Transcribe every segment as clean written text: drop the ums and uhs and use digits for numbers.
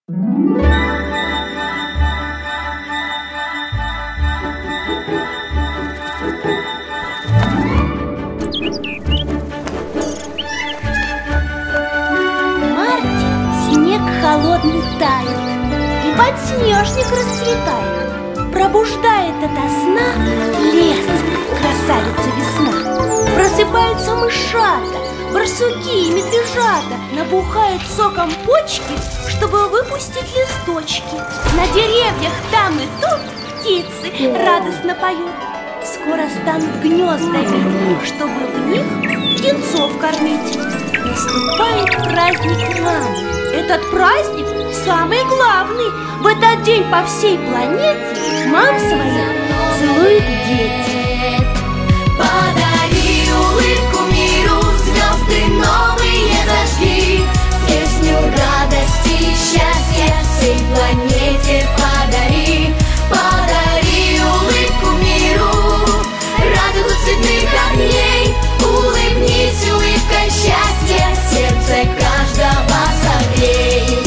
Холодный тает, и подснежник расцветает. Пробуждает ото сна лес, красавица весна. Просыпаются мышата, барсуки и медвежата. Набухают соком почки, чтобы выпустить листочки. На деревьях там и тут птицы радостно поют. Скоро станут гнезда видны, чтобы в них птенцов кормить. Наступает праздник мамы. Этот праздник самый главный. В этот день по всей планете мам своих целуют дети. Подари улыбку миру, звезды новые зажги. Песню радости и счастья всей планете подари. Подари улыбку миру, радугу цветных огней. Улыбнись улыбкой счастья, сердце каждого согрей.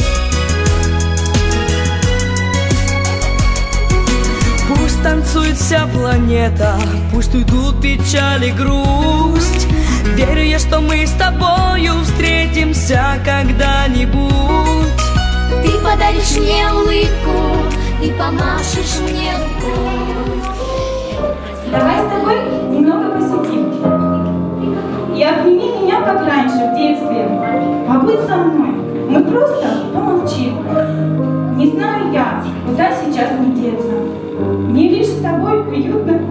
Пусть танцует вся планета, пусть уйдут печаль и грусть. Верю я, что мы с тобою встретимся когда-нибудь. Ты подаришь мне улыбку и помашешь мне рукой. Давай с тобой немного посидим. И обними меня, как раньше, в детстве. Побудь со мной, мы просто помолчим. Не знаю я, куда сейчас мне деться. Мне лишь с тобой уютно.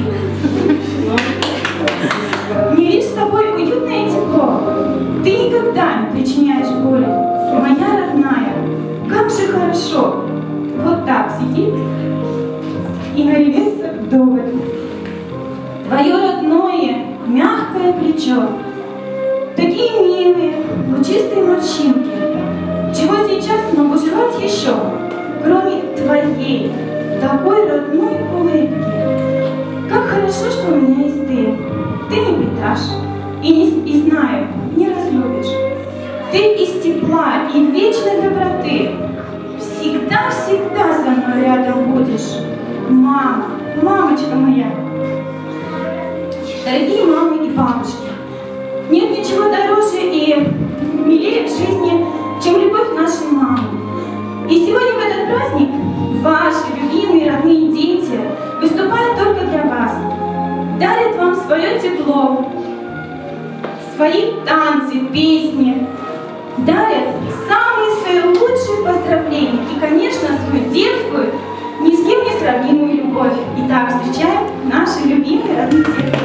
Мне лишь с тобой уютно и тепло. Ты никогда не причиняешь боли. Моя родная, как же хорошо. Вот так сидит и наливается вдоволь. Твое родное, мягкое плечо. Такие милые, лучистые морщинки. Чего сейчас могу желать еще, кроме твоей, такой родной улыбки? Как хорошо, что у меня есть ты. Ты не предашь и знаю, не разлюбишь. Ты из тепла и вечной доброты. Всегда-всегда со мной рядом будешь. Мама, мамочка моя. Дорогие мамы и бабушки, нет ничего дороже и милее в жизни, чем любовь нашей мамы. И сегодня в этот праздник ваши любимые родные дети выступают только для вас, дарят вам свое тепло, свои танцы, песни, дарят самые свои лучшие поздравления и, конечно, свою детскую, ни с кем не сравнимую любовь. Итак, встречаем наши любимые родные дети.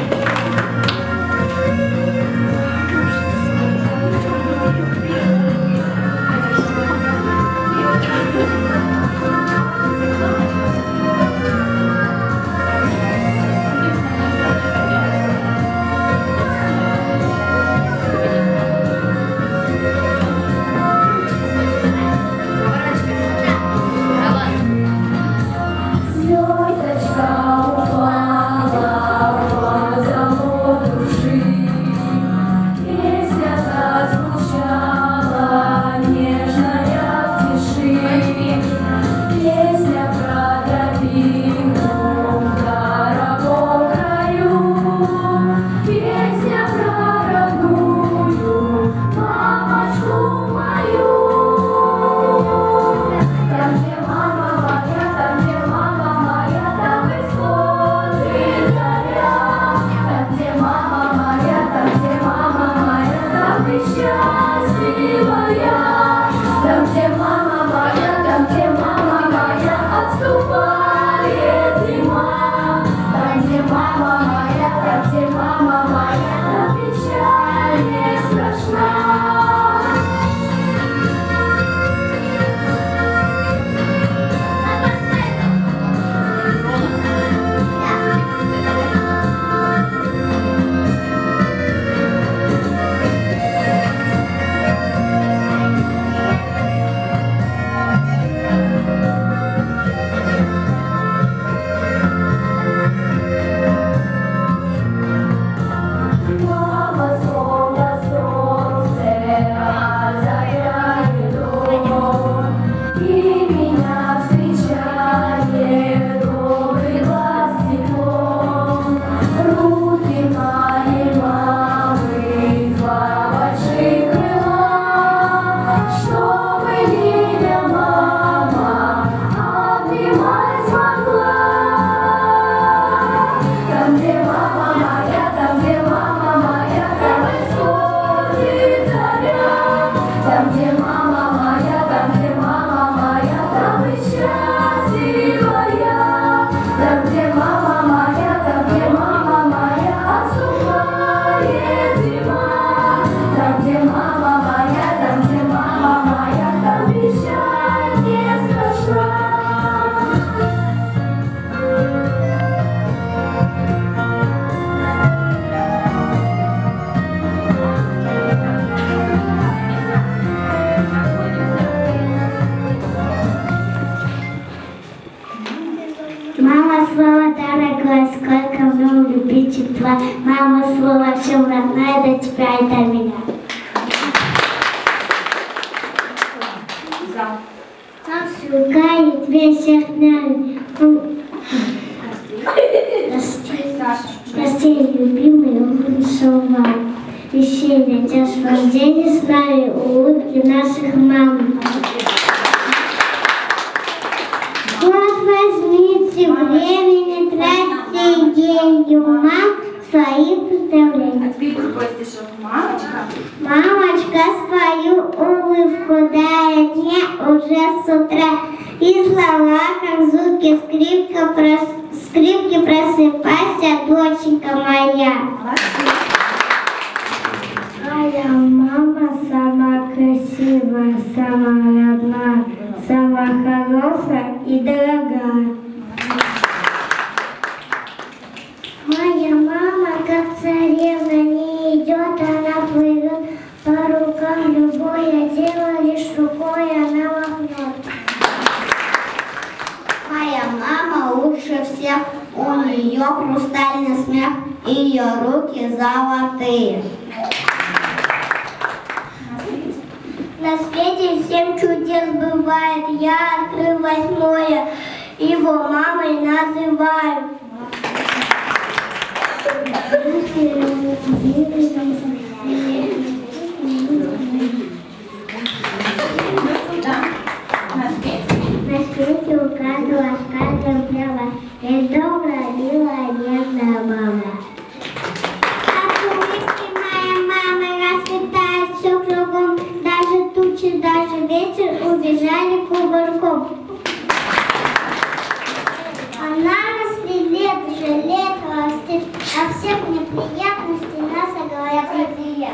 пришла. Мама, слово всем родная, до тебя и до меня. Свекает весь всех нами. Прости, любимый, улыбцова. Веселье, наслаждение с нами, улыбки наших мам. Вот возьмите времени, тратьте деньги у мам свои представления. А теперь другой стишок. Мамочка. Мамочка свою улыбку дарит мне уже с утра. И слова, как звуки скрипки, просыпайся, доченька моя. Моя мама самая красивая, самая родная, самая хорошая и дорогая. Моя мама, как царевна, не идет, она плывет по рукам, любое дело лишь рукой она махнет. Моя мама лучше всех, у нее хрустальный смех, ее руки золотые. На свете 7 чудес бывает, я открыл 8-е, его мамой называют. На свете у каждого с каждым дело, есть добрая, милая, нежная мама. От улыбки моей мамы расцветает все кругом, даже тучи, даже ветер убежали кувырком. Она расцветет, жалеет, растет, а всех неприятностей нас оголодит ее.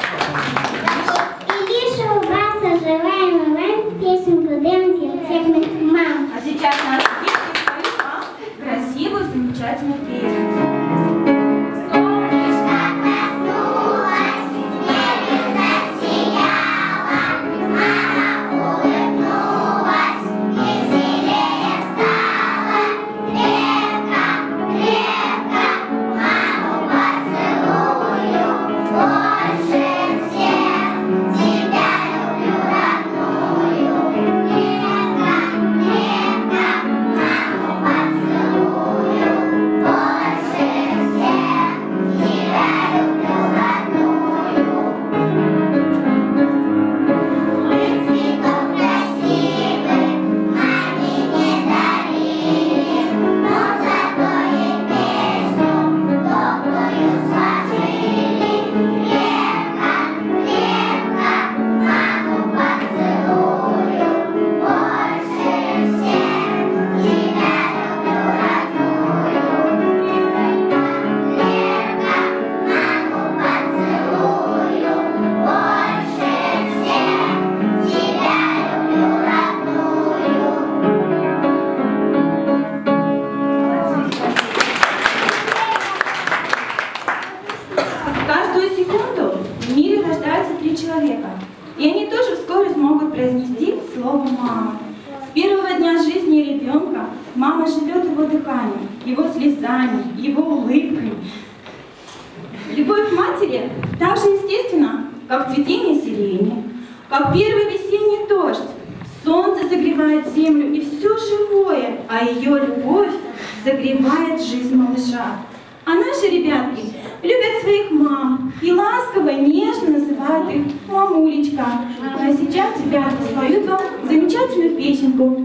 И лишь улыбаться желаем мы песенку древних всех мам. А сейчас наши детки споют вам красивую, замечательную песню. И они тоже вскоре смогут произнести слово «мама». С первого дня жизни ребенка мама живет его дыханием, его слезами, его улыбкой. Любовь матери так же естественна, как цветение сирени, как первый весенний дождь. Солнце согревает землю и все живое, а ее любовь согревает жизнь малыша. А наши ребятки любят своих мам и ласково, нежно называют их мамулечка. А сейчас ребята споют вам замечательную песенку.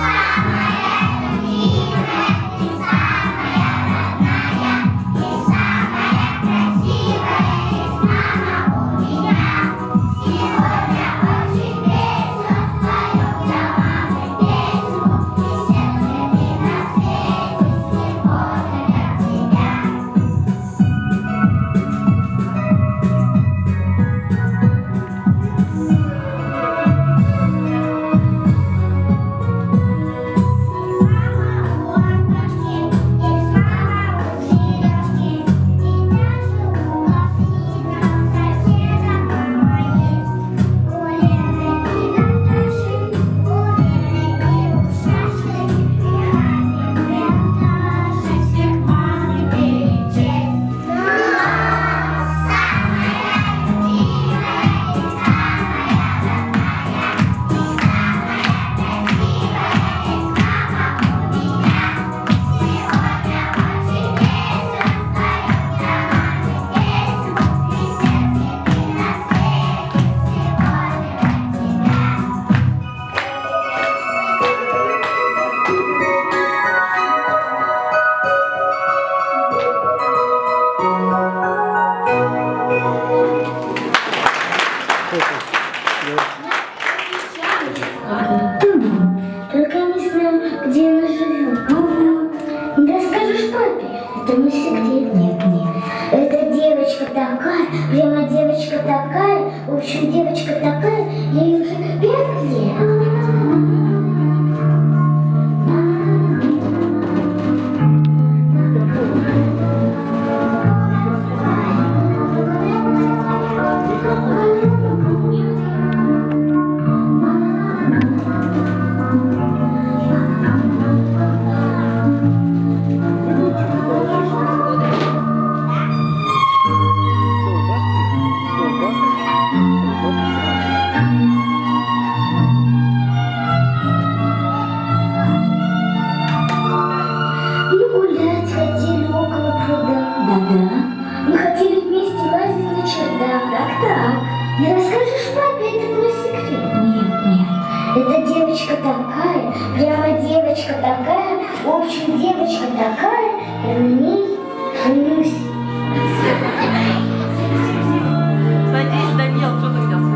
Самая знаем, где она живет. Не расскажешь папе? Это не секрет. Нет. Эта девочка такая, прямо девочка такая, в общем, девочка такая, ей уже 5 лет. Не расскажешь папе, это твой секрет? Нет. Эта девочка такая, прямо девочка такая, в общем, девочка такая, я на ней женюсь. Садись, Даниил, что ты взял?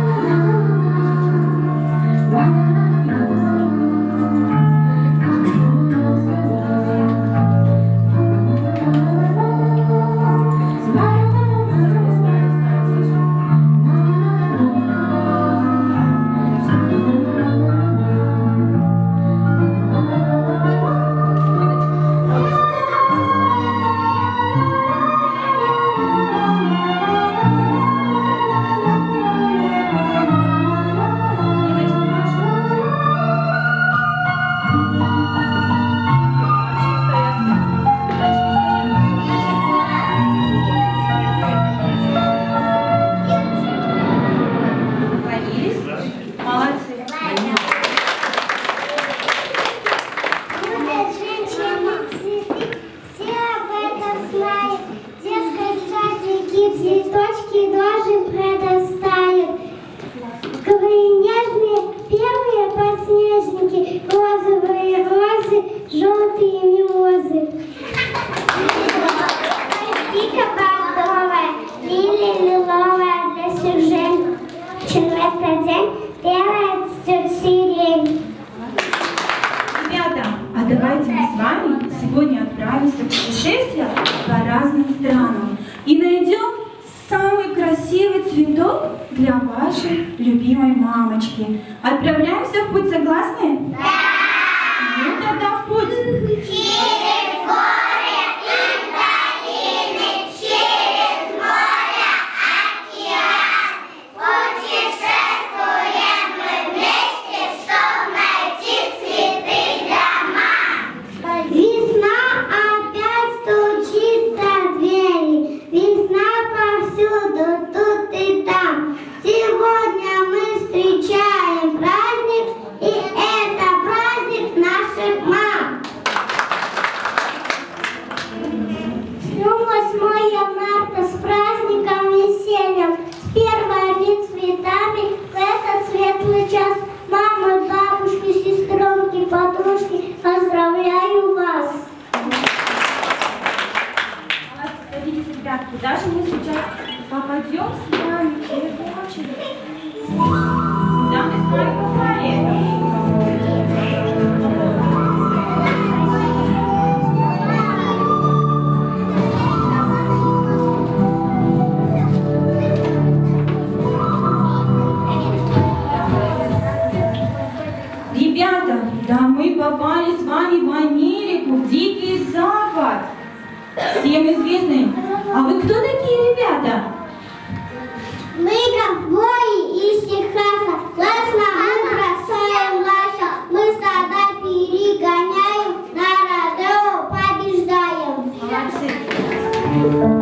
Цветочки тоже предоставят. Какие нежные первые подснежники, розовые розы, желтые мимозы. Птица бордовая, лилия лиловая для сюжета. Чем в этот день первая цветет сирень. Ребята, а давайте мы с вами сегодня отправимся в путешествие по разным странам и найдем самый красивый цветок для вашей любимой мамочки. Отправляемся в путь, согласны? Да! Ну тогда в путь! Через горы и долины, через море, океан, путешествуем мы вместе, чтоб найти цветы для мам. Весна опять стучит за двери, весна повсюду, тут и там. Сегодня мы встречаем праздник, и это праздник наших мам. Днем 8 марта с праздником весельем, с первыми цветами в этот светлый час. Мамы, бабушки, сестренки, подружки, поздравляю вас. Садитесь, ребятки, даже мы сейчас попадем с вами в эту очередь. Да, мы с вами попали. Ребята, да мы попали с вами в Америку, в Дикий Запад. Всем известный. А вы кто такие, ребята? Мы ковбои из Техаса, классно мы бросаем лаша, мы стада перегоняем, на родео побеждаем. Молодцы.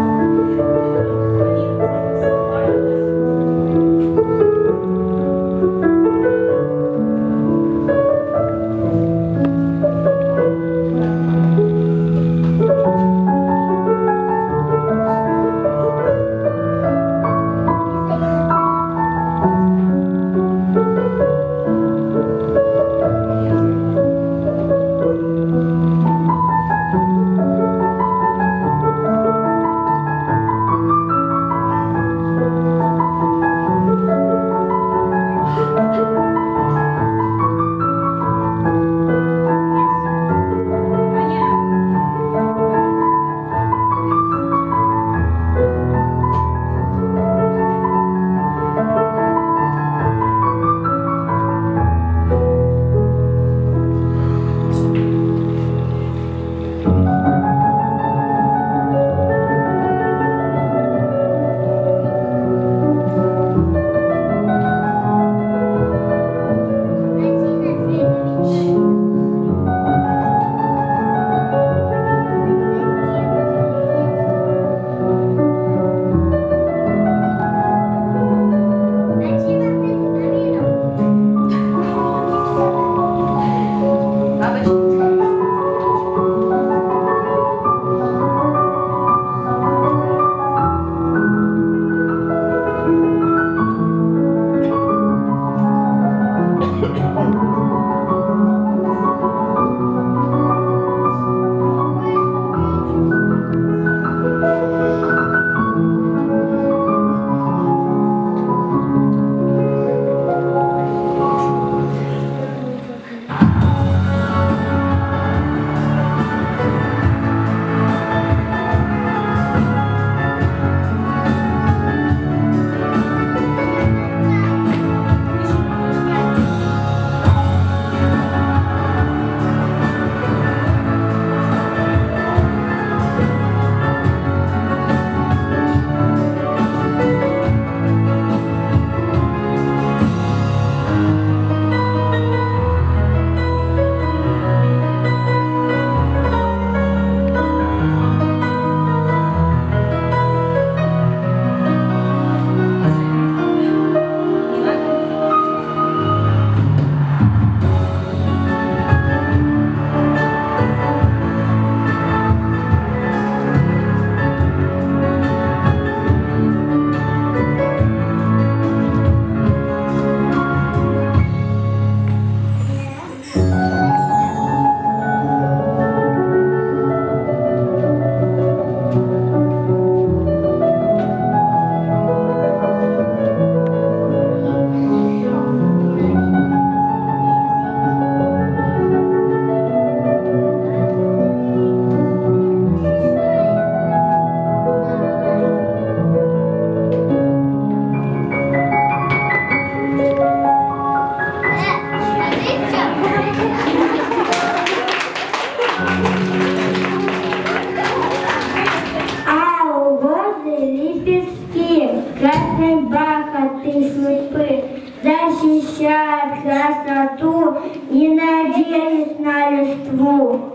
обещает красоту, не надеюсь на листву.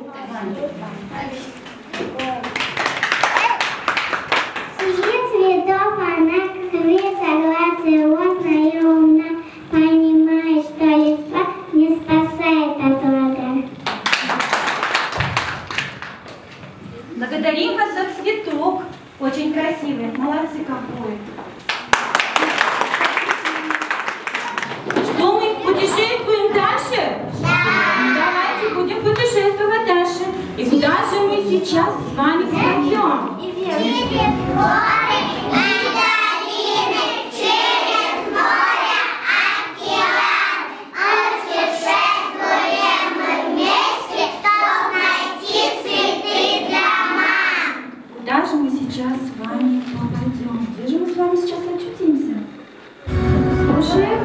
Цвет цветов, она как цвет согласна и умна, понимает, что листва не спасает от врага. Благодарим вас за цветок. Очень красивый. Молодцы какой. Что мы путешествуем дальше? Да. Давайте будем путешествовать дальше. И куда же мы сейчас с вами пойдем? Через горы и долины, через море, океан, путешествуем мы вместе, чтобы найти цветы для мам. Куда же мы сейчас с вами попадем? Где же мы с вами сейчас очутимся? Слушаем.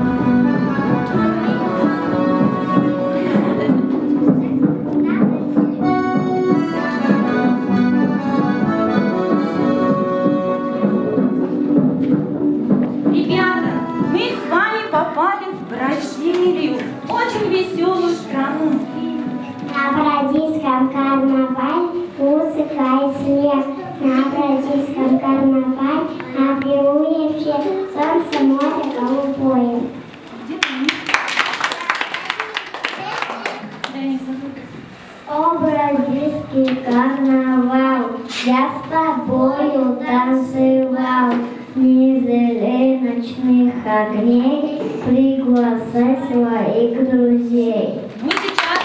Ребята, мы с вами попали в Бразилию, очень веселую страну. На бразильском карнавале музыка и смех. На бразильском карнавале на берегу солнце, море голубое. О, бразильский карнавал, я с тобою танцевал. Не зря ночных огней, приглашай своих друзей. Мы сейчас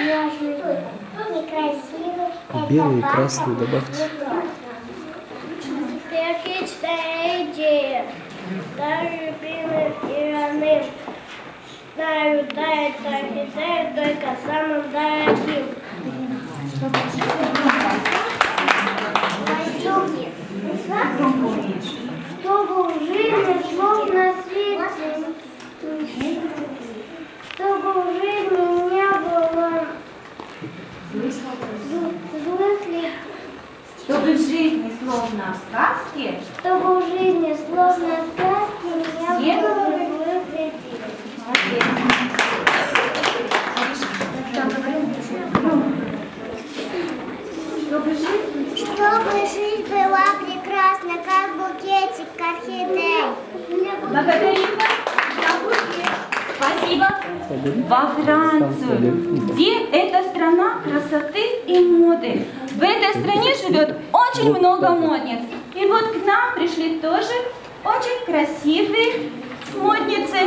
Белый и красный добавьте. знаю, да, это офицер, только самым дорогим. Чтобы в жизни словно свете, чтобы в жизни не было злых лиц. Чтобы в жизни, словно в сказке, Чтобы в жизни словно в сказке не было злых людей. Чтобы жизнь была прекрасна, как букетик орхидей. благодарим вас за букет. Спасибо. Во Францию, где эта страна красоты и моды. В этой стране живет очень много модниц. И вот к нам пришли тоже очень красивые модницы.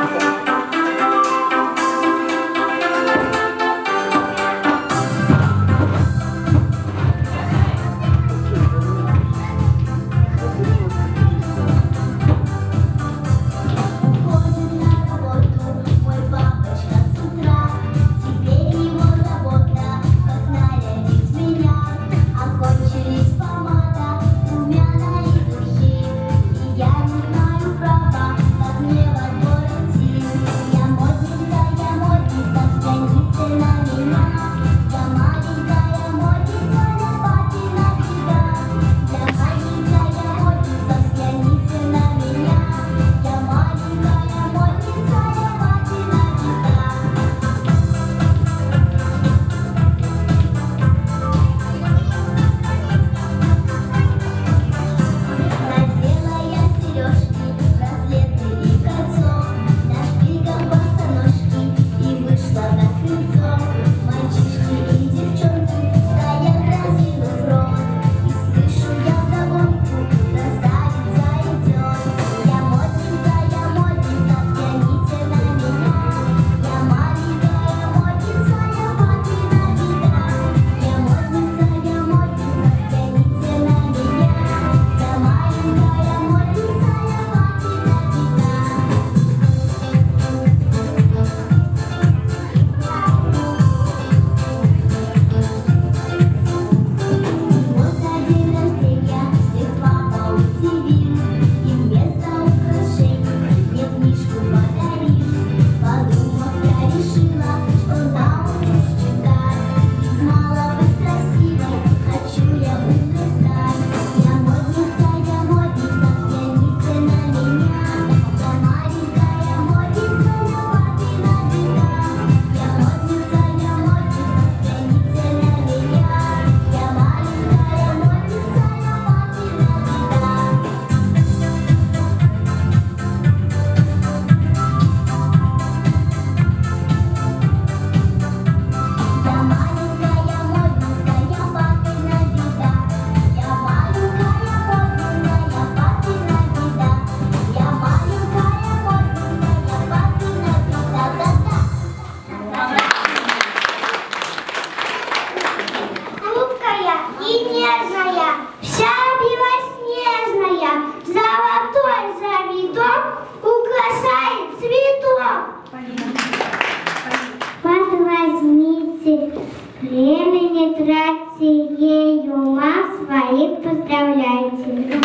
Времени тратьте, ей ума своих поздравляйте.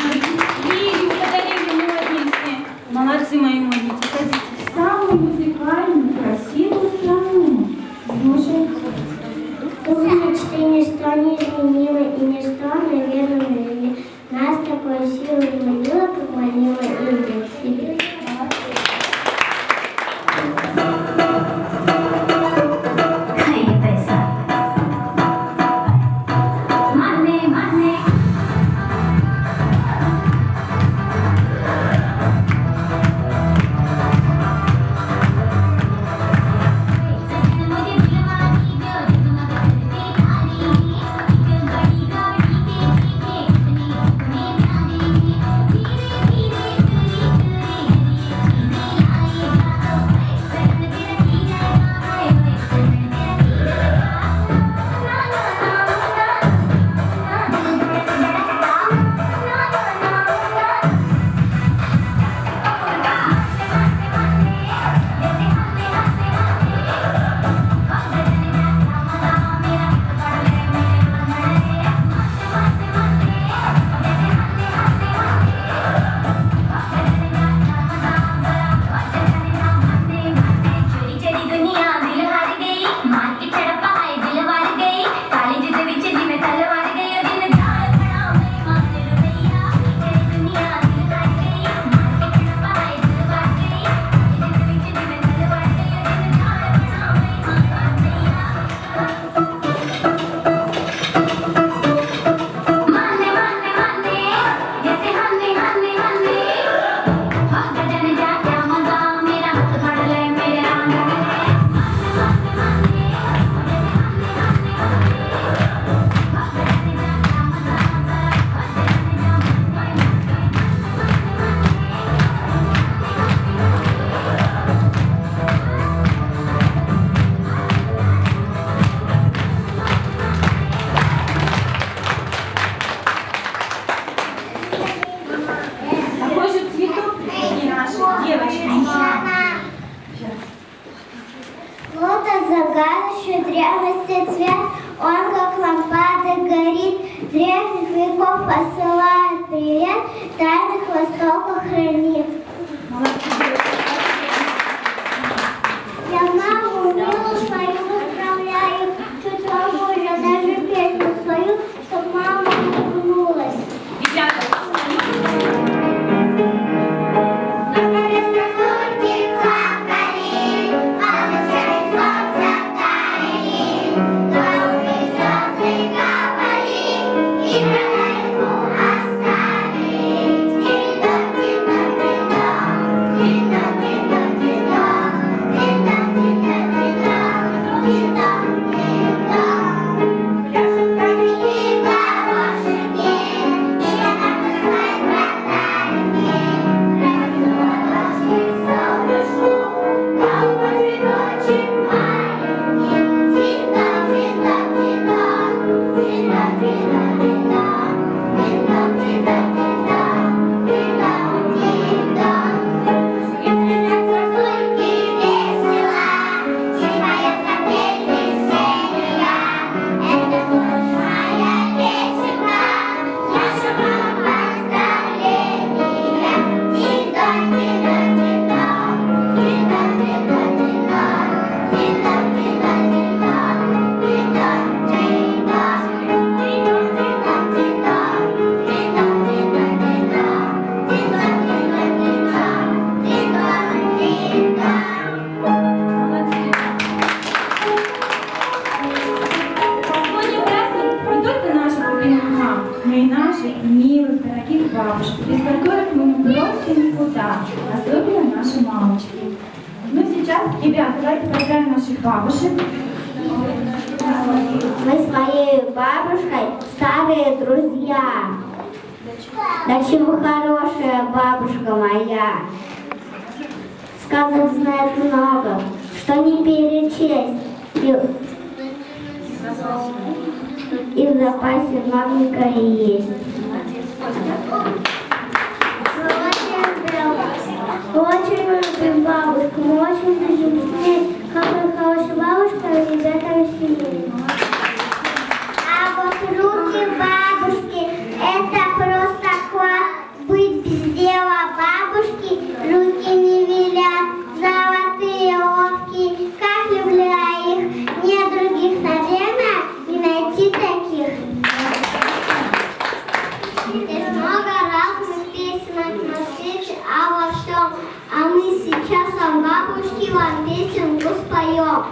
И благодарили модницы. Молодцы мои модницы, садитесь. Самую музыкальную, красивую страну. Слушайте. Умнички ничто не изменило, и ничто, наверное, нас такой силой манило, как манило Индия к себе. Лотос загадочный, древности цвет, он как лампада горит, древних веков посылает привет, тайных востока хранит. Я маму милую свою отправляю, чуть позже даже песню свою, чтоб мама улыбнулась. Ребята, давайте поздравим наших бабушек. Мы с моей бабушкой старые друзья. Да чего хорошая бабушка моя. Сказок знает много, что не перечесть. И в запасе маленькое есть. Очень любим бабушку, мы очень любим с ней. Какая хорошая бабушка, ребята семьи. А вот руки бабушки, это просто класс. Быть без дела бабушки, руки не велят. Золотые ловкие, как люблю я их. Нет других, наверное, не найти таких. Есть много разных песенок на свете, а во всем. А мы сейчас о бабушке вам песенку споем.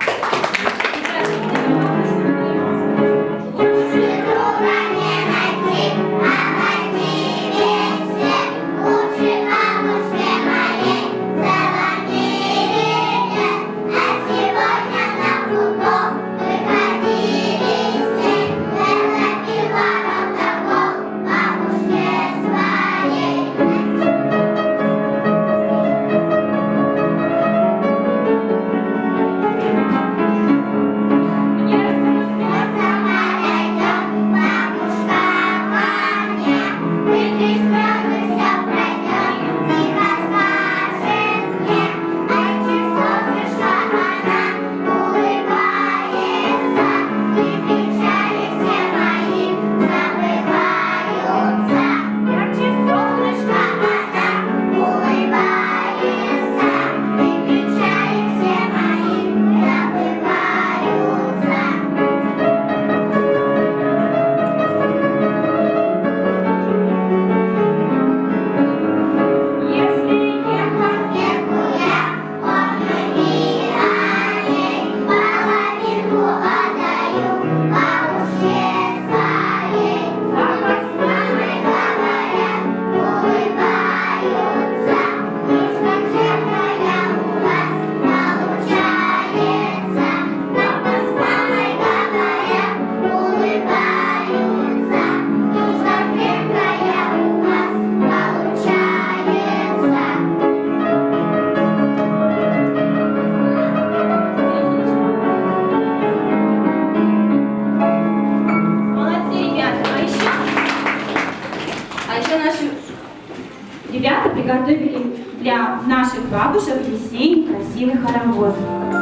бабушек весенний красивый хоровод.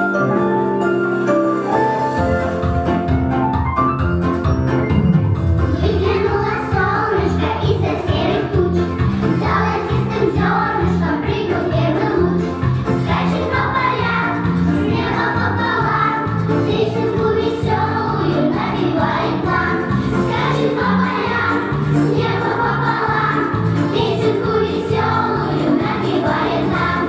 Выглянуло солнышко из-за серых туч, золотистым зернышком прыгнул первый луч. Скачет по полям, с неба пополам, песенку веселую напевает нам. Скачет по полям, с неба пополам, песенку веселую напевает нам.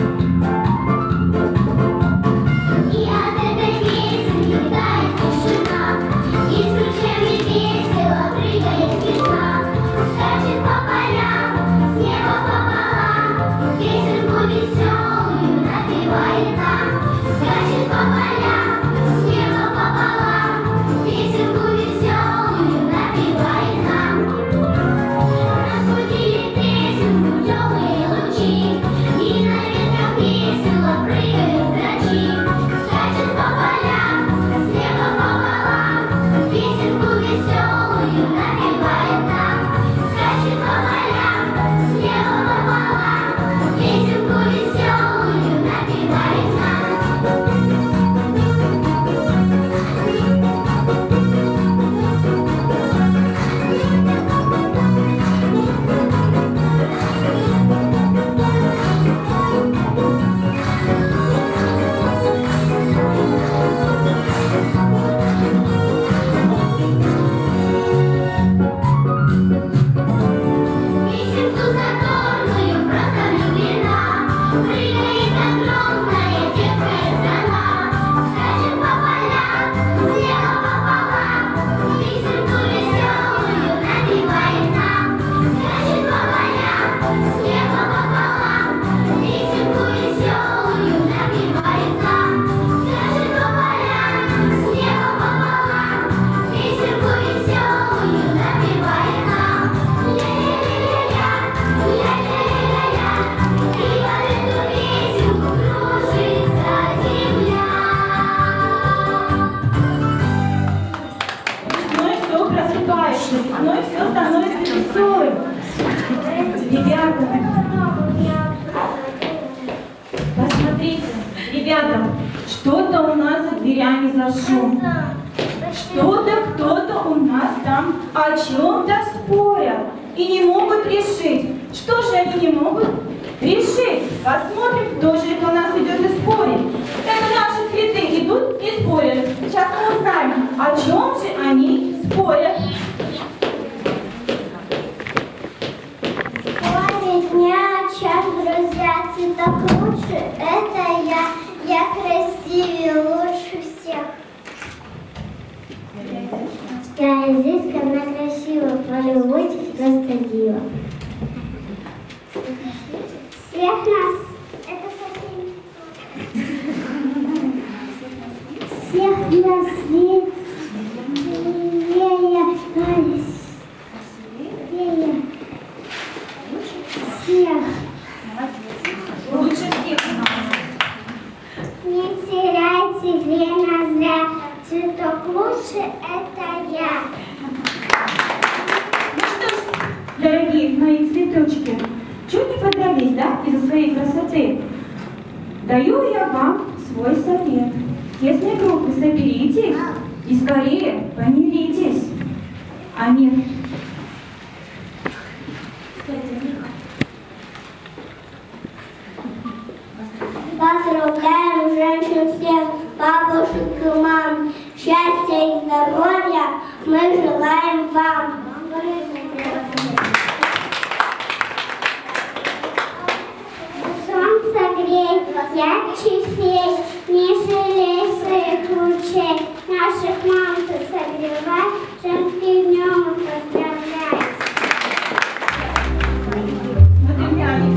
И от этой песенки тает тишина, и с ключами весело прыгает весна. Скачет по полям, с неба пополам, песенку веселую напевает нам. Скачет по полям, с неба пополам, песенку веселую напевает нам. Разбудили песенку теплые лучи, и на ветрах весело прыгают грачи. Скачет по полям, с неба пополам, песенку веселую напевает нам. Скачет по полям, с неба пополам, песенку веселую напевает нам. Песенку задорную просто влюблена, прыгает огромная детская страна. Скачет по полям, с неба пополам, песенку веселую напевает нам. Скачет по полям, с неба пополам, песенку веселую напевает нам. Скачет по полям, с неба пополам, песенку веселую напевает нам. Ля-ля-ля-ля-ля, ля-ля-ля-ля-ля, и под эту песенку кружится земля. Весной все просыпается, весной все становится веселым. Ребята, посмотрите, ребята, что-то у нас за дверями за шум. Что-то кто-то у нас там о чем-то спорят и не могут решить. Что же они не могут решить? Посмотрим, кто же это у нас идет и спорит. Это наши цветы идут и спорят. Сейчас мы узнаем, о чем же они спорят. Спорить не о чем, друзья, цветок лучше, это я красивее, лучше всех. Я изысканно красиво, полюбуйтесь, просто диво. Всех нас, это совсем всех на свете, всех. Лучше всех. Не теряйте время зря, цветок лучше, это я. Ну что ж, дорогие мои цветочки, чуть не подрались, да, из-за своей красоты? Даю я вам свой совет. Тесной группы соберитесь и скорее помиритесь. Аминь. Поздравляем женщин всех, бабушек и мам. Счастья и здоровья мы желаем вам. Солнце греет, ярче фей, не жалей своих лучей. Наших мам ты согревай, женским днем поздравляй. Смотрим, глянем.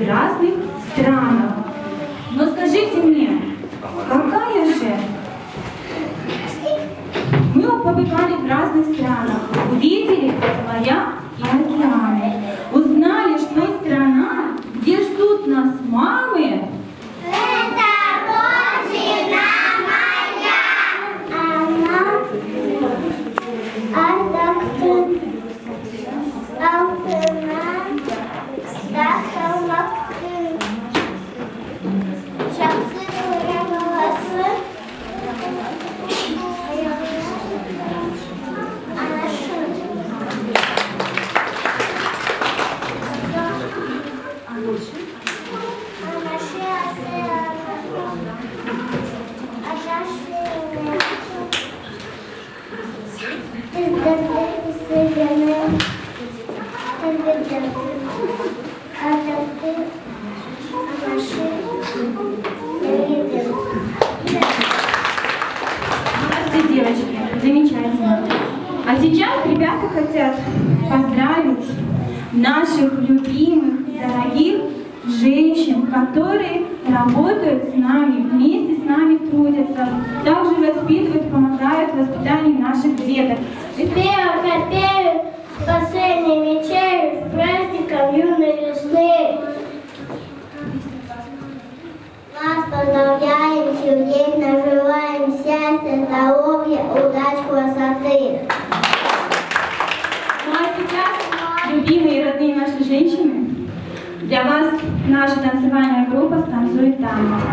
в разных странах. Но скажите мне, какая же? Мы побывали в разных странах, увидели моря и океаны, узнали, что страна, где ждут нас мамы. Это Родина моя. Молодцы, девочки, замечательно. А сейчас ребята хотят поздравить наших любимых, дорогих женщин, которые работают с нами, вместе с нами трудятся, также воспитывают, помогают в воспитании наших деток. Хотели последней вечерю с праздником юной весны. Вас поздравляем, чудесно желаем счастья, здоровья, удачи, красоты. Ну а сейчас, любимые и родные наши женщины, для вас наша танцевальная группа станцует танец.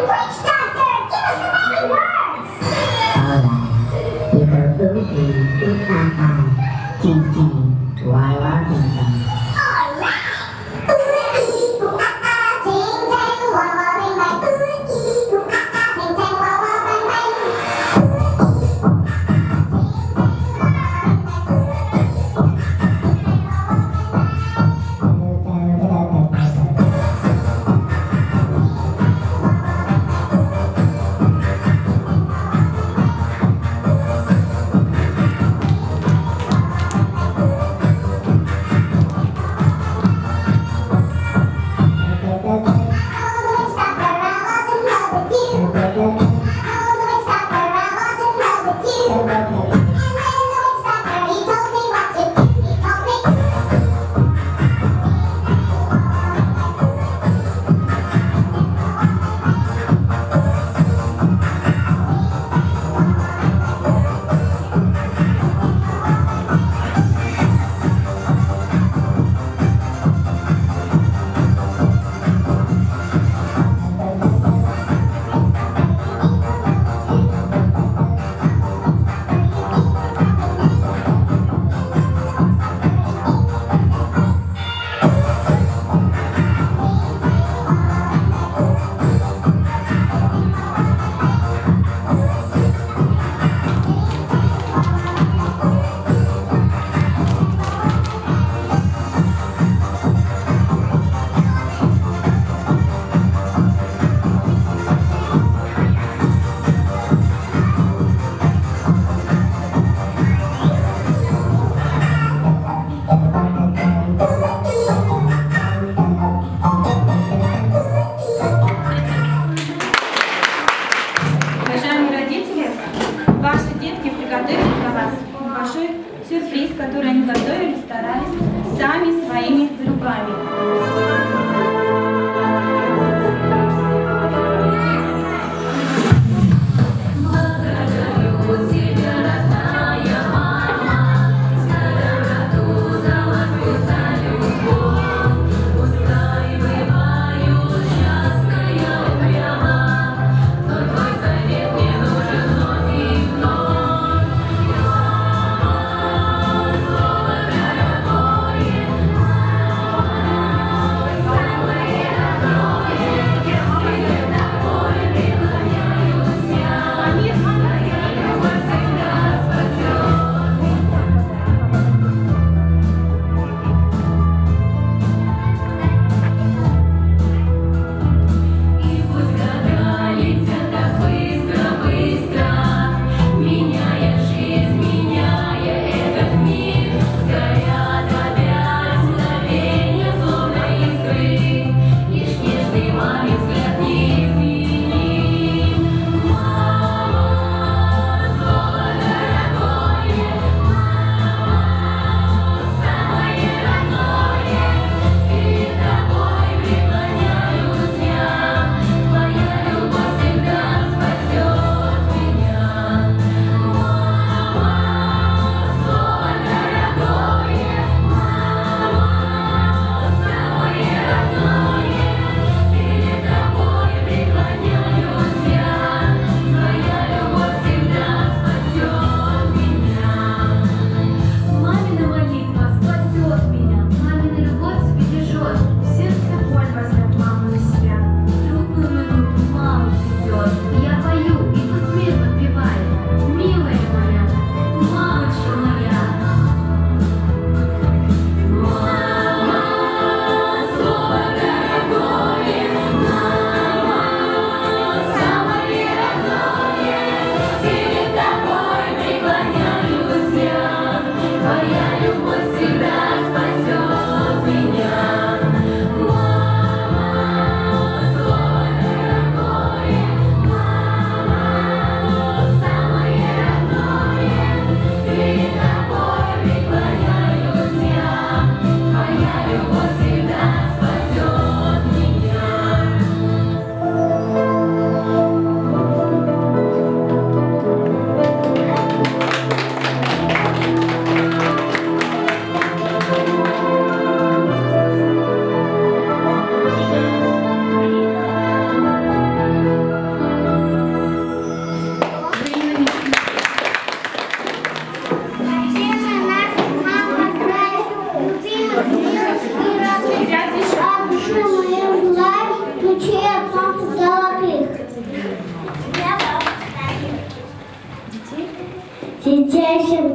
Сюрприз, который они готовили, старались сами своими руками.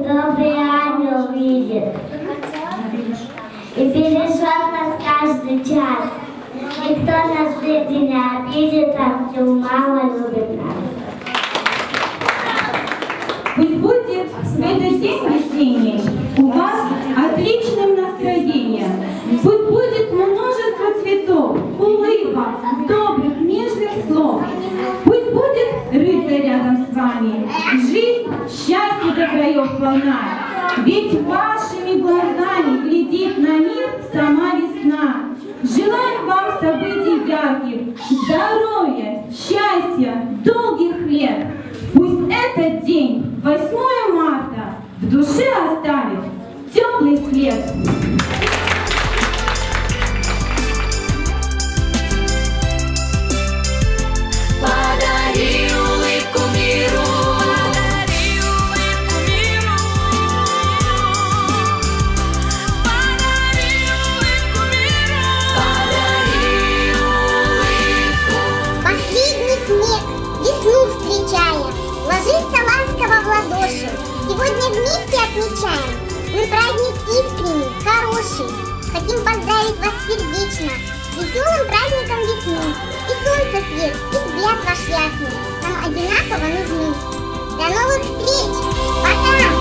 добрый ангел видит. И бережет нас каждый час. Никто нас в жизни не обидит, Артем, мама любит нас. Пусть будет в этот день весенний у вас отличным настроением. Пусть будет множество цветов, улыбок, добрых, нежных слов. Пусть будет рыцарь рядом с вами. Жизнь счастья до краев полна. Ведь вашими глазами глядит на мир сама весна. Желаем вам событий ярких, здоровья, счастья, долгих лет. Пусть этот день, 8 марта, в душе оставит теплый след. Подари улыбку миру, подари улыбку миру, подари улыбку миру, подари улыбку. Последний снег, весну встречая, ложится ласково в ладоши. Сегодня вместе отмечаем. Мы праздник искренний, хороший. Хотим поздравить вас сердечно с веселым праздником весны. И солнце свет, и взгляд ваш ясный нам одинаково нужны. До новых встреч! Пока!